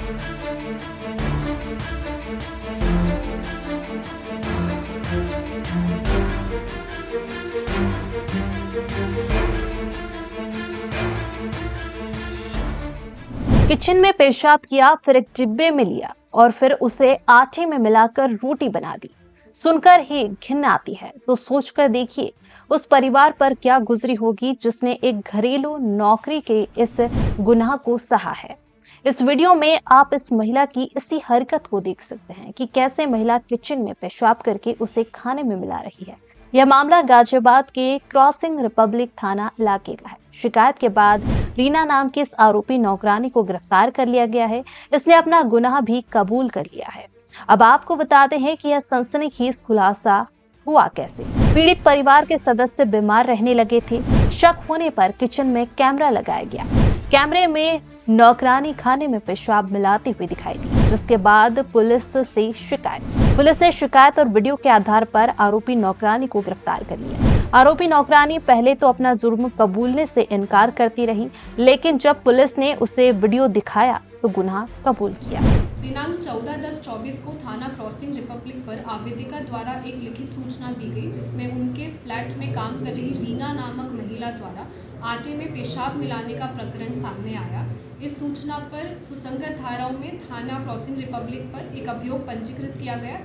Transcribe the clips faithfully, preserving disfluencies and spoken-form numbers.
Kitchen में पेशाब किया, फिर एक डिब्बे में लिया और फिर उसे आटे में मिलाकर रोटी बना दी। सुनकर ही घिन आती है, तो सोचकर देखिए उस परिवार पर क्या गुजरी होगी जिसने एक घरेलू नौकरी के इस गुनाह को सहा है। इस वीडियो में आप इस महिला की इसी हरकत को देख सकते हैं कि कैसे महिला किचन में पेशाब करके उसे खाने में मिला रही है। यह मामला गाजियाबाद के क्रॉसिंग रिपब्लिक थाना इलाके का है। शिकायत के बाद रीना नाम की इस आरोपी नौकरानी को गिरफ्तार कर लिया गया है। इसने अपना गुनाह भी कबूल कर लिया है। अब आपको बताते हैं कि यह सनसनीखेज खुलासा हुआ कैसे। पीड़ित परिवार के सदस्य बीमार रहने लगे थे। शक होने पर किचन में कैमरा लगाया गया। कैमरे में नौकरानी खाने में पेशाब मिलाती हुई दिखाई दी, जिसके बाद पुलिस से शिकायत पुलिस ने शिकायत और वीडियो के आधार पर आरोपी नौकरानी को गिरफ्तार कर लिया। आरोपी नौकरानी पहले तो अपना जुर्म कबूलने से इनकार करती रही, लेकिन जब पुलिस ने उसे वीडियो दिखाया तो गुनाह कबूल किया। दिनांक चौदह दस चौबीस को थाना क्रॉसिंग रिपब्लिक पर आवेदिका द्वारा एक लिखित सूचना दी गई, जिसमें उनके फ्लैट में काम कर रही रीना नामक महिला द्वारा आटे में पेशाब मिलाने का प्रकरण सामने आया। इस सूचना पर सुसंगत धाराओं में थाना क्रॉसिंग रिपब्लिक पर एक अभियोग पंजीकृत किया गया।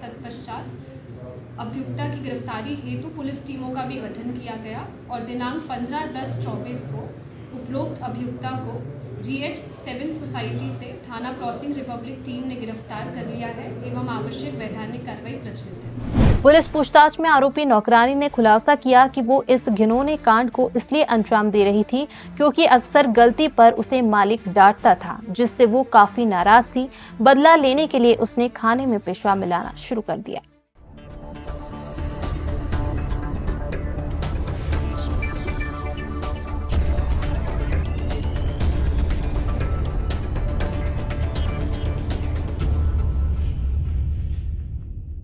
तत्पश्चात अभियुक्ता की गिरफ्तारी हेतु पुलिस टीमों का भी गठन किया गया और दिनांक पंद्रह दस चौबीस को उपरोक्त अभियुक्ता को जीएच सेवन सोसाइटी से थाना क्रॉसिंग रिपब्लिक टीम ने गिरफ्तार कर लिया है एवं आवश्यक वैधानिक कार्रवाई प्रचलित है। पुलिस पूछताछ में आरोपी नौकरानी ने खुलासा किया कि वो इस घिनौने कांड को इसलिए अंजाम दे रही थी क्योंकि अक्सर गलती पर उसे मालिक डांटता था, जिससे वो काफी नाराज थी। बदला लेने के लिए उसने खाने में पेशाब मिलाना शुरू कर दिया।